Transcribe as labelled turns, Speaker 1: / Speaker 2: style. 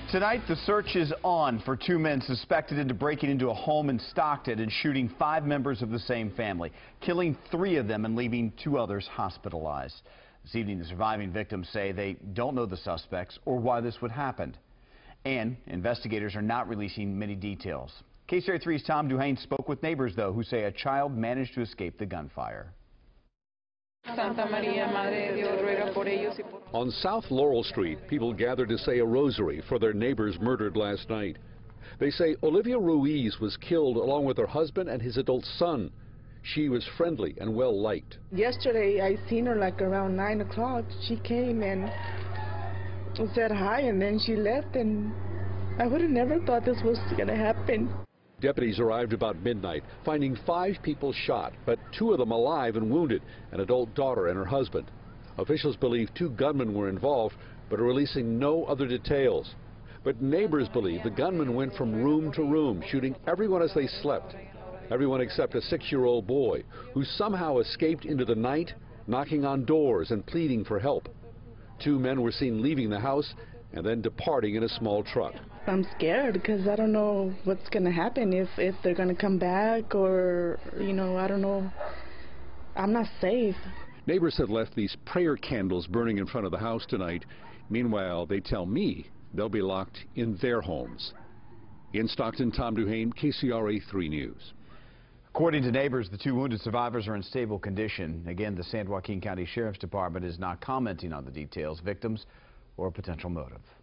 Speaker 1: Tonight, the search is on for two men suspected into breaking into a home in Stockton and shooting 5 members of the same family, killing 3 of them and leaving 2 others hospitalized. This evening, the surviving victims say they don't know the suspects or why this would happen. And investigators are not releasing many details. KCRA 3's Tom Duhane spoke with neighbors, though, who say a child managed to escape the gunfire.
Speaker 2: On South Laurel Street, people gathered to say a rosary for their neighbors murdered last night. They say Olivia Ruiz was killed along with her husband and his adult son. She was friendly and well liked.
Speaker 3: Yesterday, I seen her like around 9 o'clock. She came and said hi, and then she left, and I would have never thought this was going to happen.
Speaker 2: Deputies arrived about midnight, finding 5 people shot, but 2 of them alive and wounded, an adult daughter and her husband. Officials believe 2 gunmen were involved, but are releasing no other details. But neighbors believe the gunmen went from room to room, shooting everyone as they slept. Everyone except a 6-year-old boy, who somehow escaped into the night, knocking on doors and pleading for help. 2 men were seen leaving the house and then departing in a small truck.
Speaker 3: I'm scared because I don't know what's going to happen, if they're going to come back, or, you know, I don't know. I'm not safe.
Speaker 2: Neighbors had left these prayer candles burning in front of the house tonight. Meanwhile, they tell me they'll be locked in their homes. In Stockton, Tom Duhane, KCRA 3 News.
Speaker 1: According to neighbors, the 2 wounded survivors are in stable condition. Again, the San Joaquin County Sheriff's Department is not commenting on the details, victims, or potential motive.